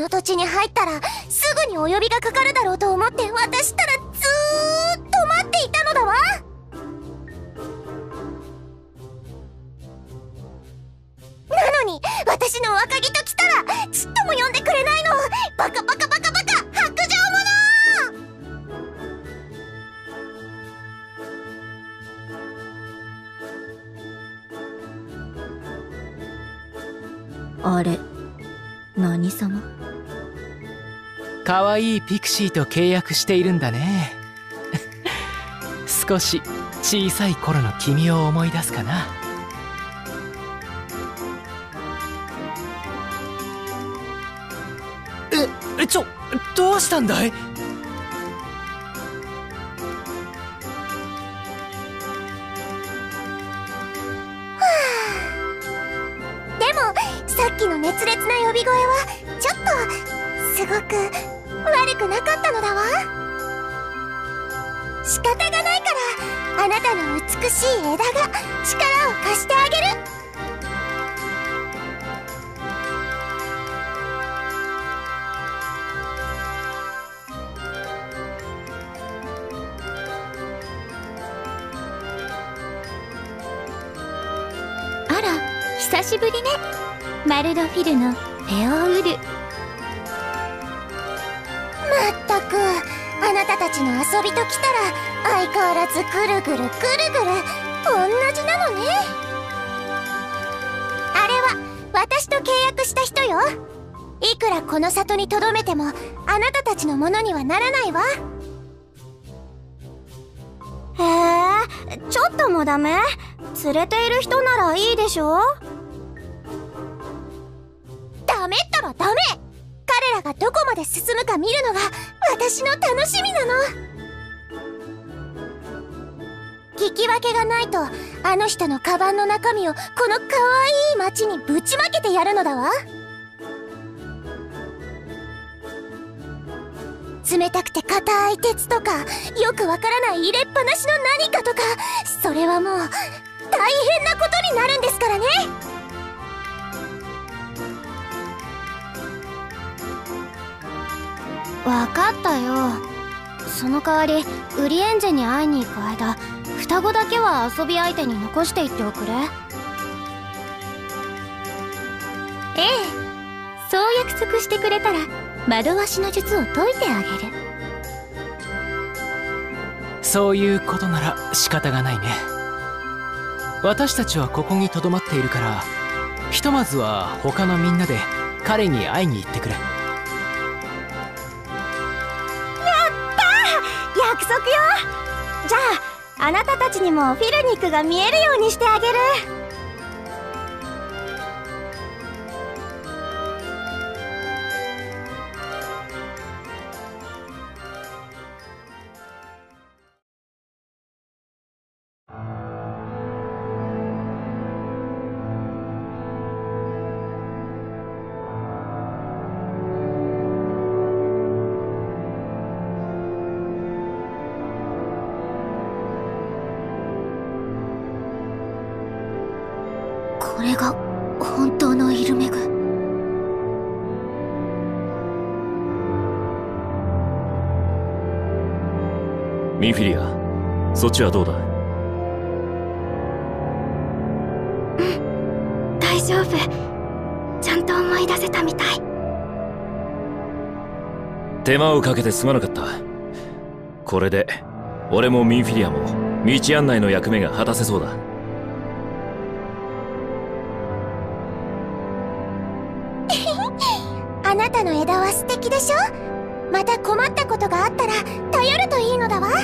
の土地に入ったらすぐにお呼びがかかるだろうと思って私ったらずーっと待っていたのだわ。なのに私の若木と来たらちっとも呼んでくれないの。バカバカバカバカ薄情者。あれ、何様？ かわいいピクシーと契約しているんだね。少し小さい頃の君を思い出すかな。どうしたんだい？ でもさっきの熱烈な呼び声はちょっとすごく悪くなかったのだわ。仕方がないからあなたの美しい枝が力を貸してあげる。 あら、久しぶりね。マルドフィルのフェオール。 まったくあなたたちの遊びときたら相変わらずぐるぐるぐるぐる同じなのね。あれは私と契約した人よ。いくらこの里に留めてもあなたたちのものにはならないわ。 へえ、ちょっともダメ？連れている人ならいいでしょ？ ダメったらダメ。彼らがどこまで進むか見るのが私の楽しみなの。聞き分けがないとあの人のカバンの中身をこのかわいい町にぶちまけてやるのだわ。冷たくて硬い鉄とかよくわからない入れっぱなしの何かとか、それはもう大変なことになるんですからね。 わかったよ。その代わりウリエンジェに会いに行く間、双子だけは遊び相手に残していっておくれ。 ええ、そう約束してくれたら惑わしの術を解いてあげる。 そういうことなら仕方がないね。私たちはここに留まっているから、ひとまずは他のみんなで彼に会いに行ってくれ。 約束よ。じゃああなたたちにもフィルニックが見えるようにしてあげる。 これが本当のイルメグ。 ミンフィリア、そっちはどうだ？ 大丈夫。ちゃんと思い出せたみたい。 手間をかけてすまなかった。これで俺もミンフィリアも道案内の役目が果たせそうだ。 あなたの枝は素敵でしょ。また困ったことがあったら頼るといいのだわ。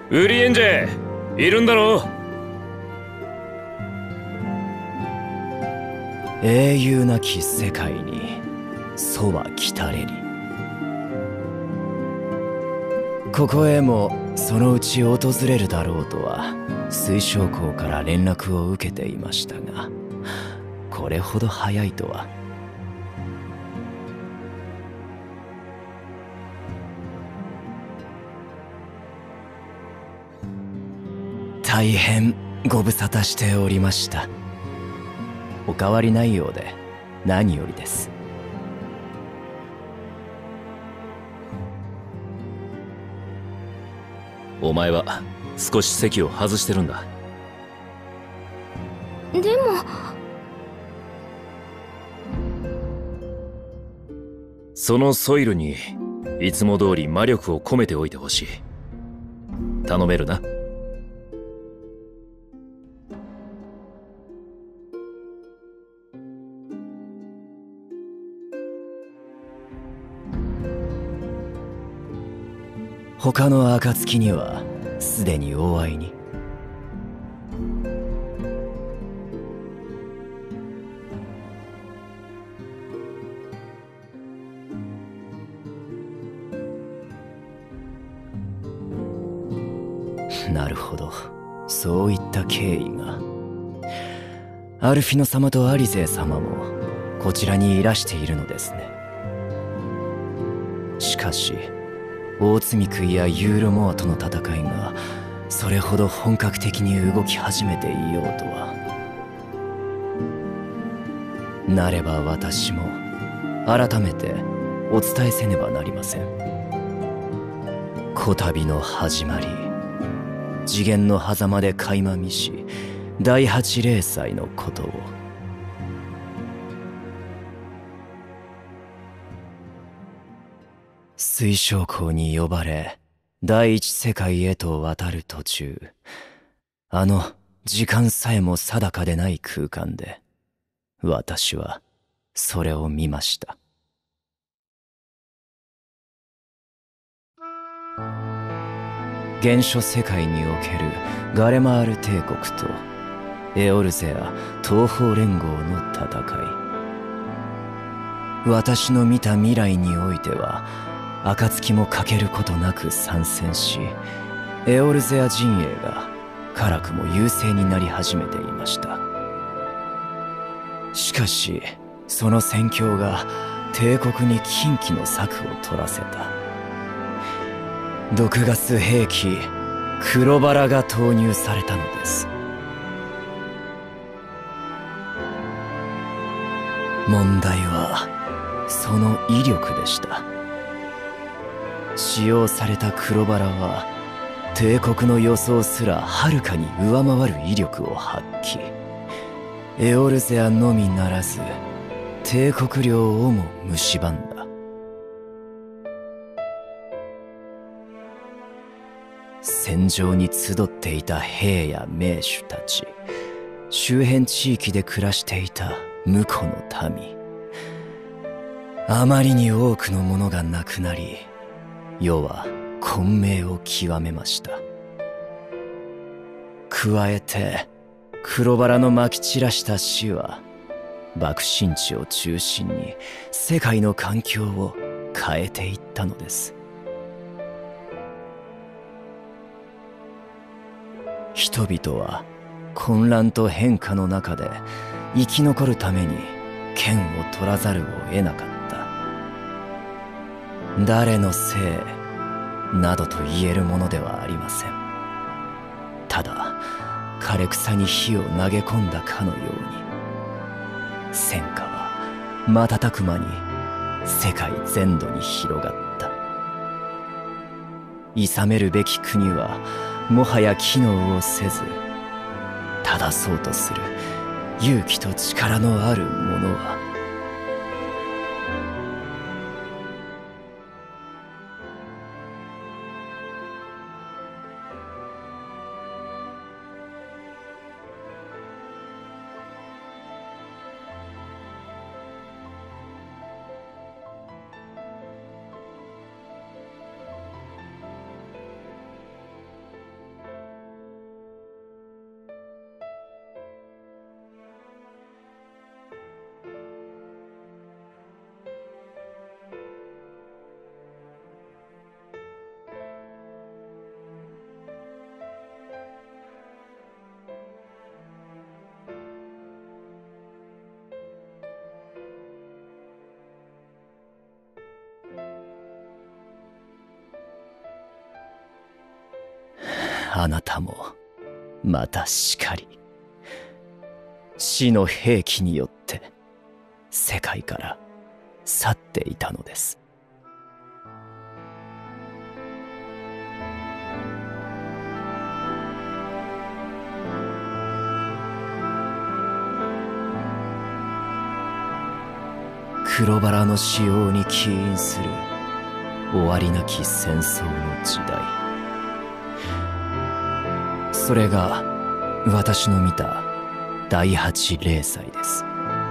ウリエンジェいるんだろう。 英雄なき世界にそは来たれり。ここへもそのうち訪れるだろうとは水晶港から連絡を受けていましたが、これほど早いとは。大変ご無沙汰しておりました。お変わりないようで何よりです。 お前は少し席を外してるんだ。 でもそのソイルにいつも通り魔力を込めておいてほしい。頼めるな。 他の暁にはすでにお会いに。なるほど、そういった経緯が。アルフィノ様とアリゼー様もこちらにいらしているのですね。しかし大積国やユーロモアとの戦いがそれほど本格的に動き始めていようとは。なれば私も改めてお伝えせねばなりません。こたびの始まり、次元の狭間で垣間見し第八霊祭のことを。水晶港に呼ばれ第一世界へと渡る途中、あの時間さえも定かでない空間で私はそれを見ました。原初世界におけるガレマール帝国とエオルゼア東方連合の戦い。私の見た未来においては暁も欠けることなく参戦し、エオルゼア陣営が辛くも優勢になり始めていました。しかしその戦況が帝国に禁忌の策を取らせた。毒ガス兵器黒バラが投入されたのです。問題はその威力でした。使用された黒バラは帝国の予想すらはるかに上回る威力を発揮。エオルゼアのみならず帝国領をも蝕んだ。戦場に集っていた兵や名手たち、周辺地域で暮らしていた婿の民、あまりに多くのものがなくなり、世は混迷を極めました。加えて黒バラのまき散らした死は爆心地を中心に世界の環境を変えていったのです。人々は混乱と変化の中で生き残るために剣を取らざるを得なかった。誰のせいなどと言えるものではありません。ただ枯れ草に火を投げ込んだかのように、戦火は瞬く間に世界全土に広がった。諌めるべき国はもはや機能をせず、正そうとする勇気と力のある者はあなたもまたしかり、死の兵器によって世界から去っていたのです。黒バラの使用に起因する終わりなき戦争の時代、それが私の見た第8零祭です。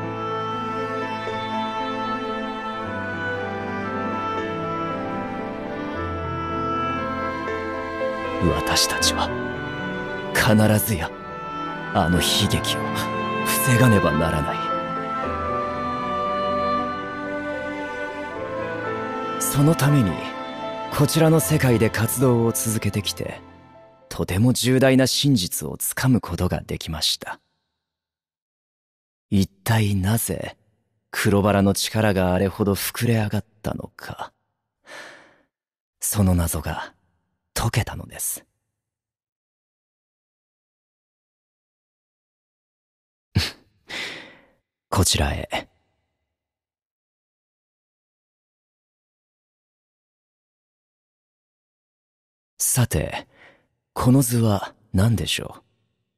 私たちは必ずやあの悲劇を防がねばならない。そのためにこちらの世界で活動を続けてきて、とても重大な真実をつかむことができました。一体なぜ黒バラの力があれほど膨れ上がったのか、その謎が解けたのです。こちらへ。さて、この図は何でしょう？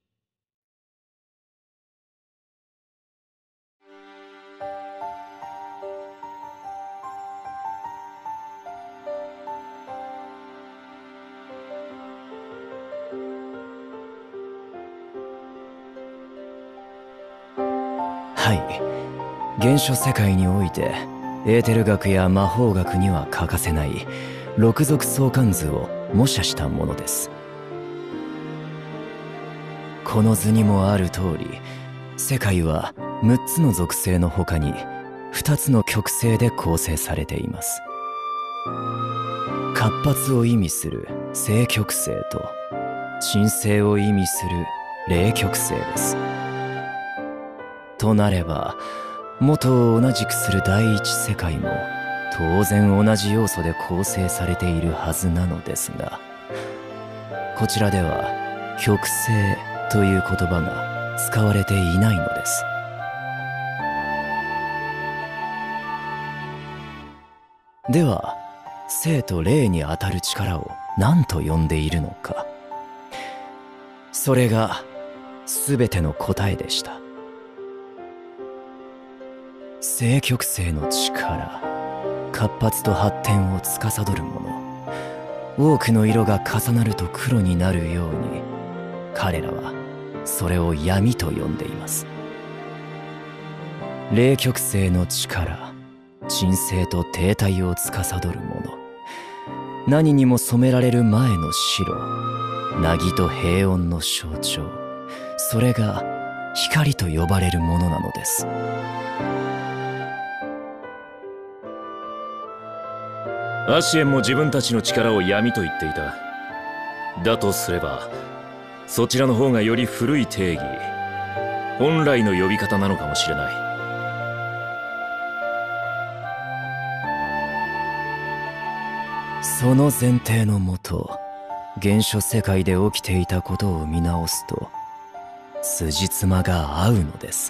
はい、原初世界においてエーテル学や魔法学には欠かせない六属相関図を模写したものです。この図にもある通り、世界は6つの属性の他に2つの極性で構成されています。活発を意味する正極性と鎮静を意味する冷極性です。となれば、元を同じくする第一世界も当然同じ要素で構成されているはずなのですが、こちらでは極性という言葉が使われていないのです。では、生と霊にあたる力を何と呼んでいるのか。それが全ての答えでした。正極性の力、活発と発展を司るもの、多くの色が重なると黒になるように、彼らはそれを闇と呼んでいます。冷極性の力、鎮静と停滞を司るもの、何にも染められる前の白、凪と平穏の象徴、それが光と呼ばれるものなのです。 アシエンも自分たちの力を闇と言っていた。だとすれば、そちらの方がより古い定義、本来の呼び方なのかもしれない。 その前提のもと、原初世界で起きていたことを見直すと、辻褄が合うのです。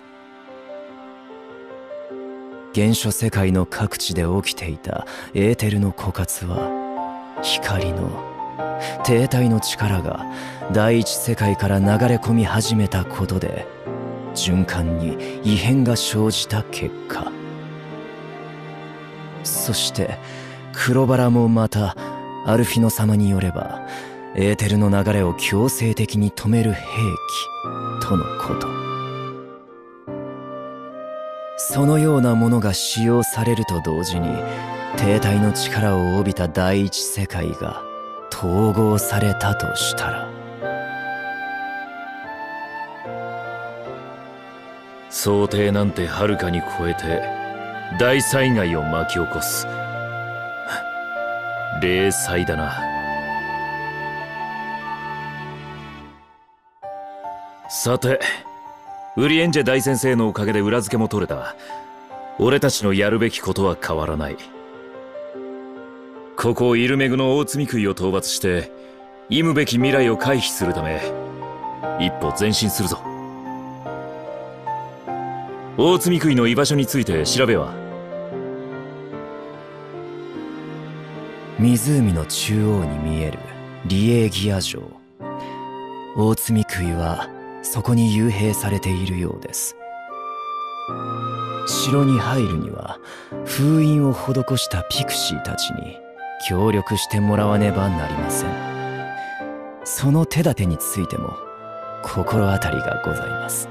原初世界の各地で起きていたエーテルの枯渇は、光の停滞の力が第一世界から流れ込み始めたことで、循環に異変が生じた結果。そして黒バラもまたアルフィノ様によれば、エーテルの流れを強制的に止める兵器とのこと。そのようなものが使用されると同時に、停滞の力を帯びた第一世界が統合されたとしたら、 想定なんてはるかに超えて大災害を巻き起こす。零災だな。さて、ウリエンジェ大先生のおかげで裏付けも取れた。俺たちのやるべきことは変わらない。ここイルメグの大積み杭を討伐して、 忌むべき未来を回避するため一歩前進するぞ。大積杭の居場所について調べは？ 湖の中央に見えるリエーギア城。大積杭はそこに幽閉されているようです。城に入るには封印を施したピクシーたちに協力してもらわねばなりません。その手立てについても心当たりがございます。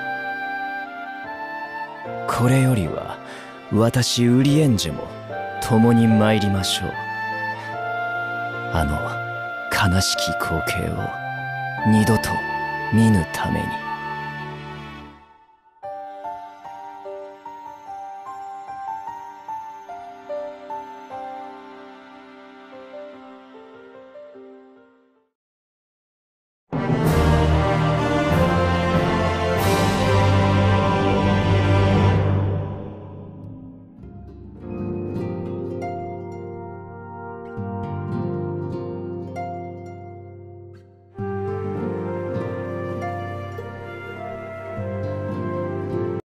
これよりは私ウリエンジェも共に参りましょう。あの悲しき光景を二度と見ぬために。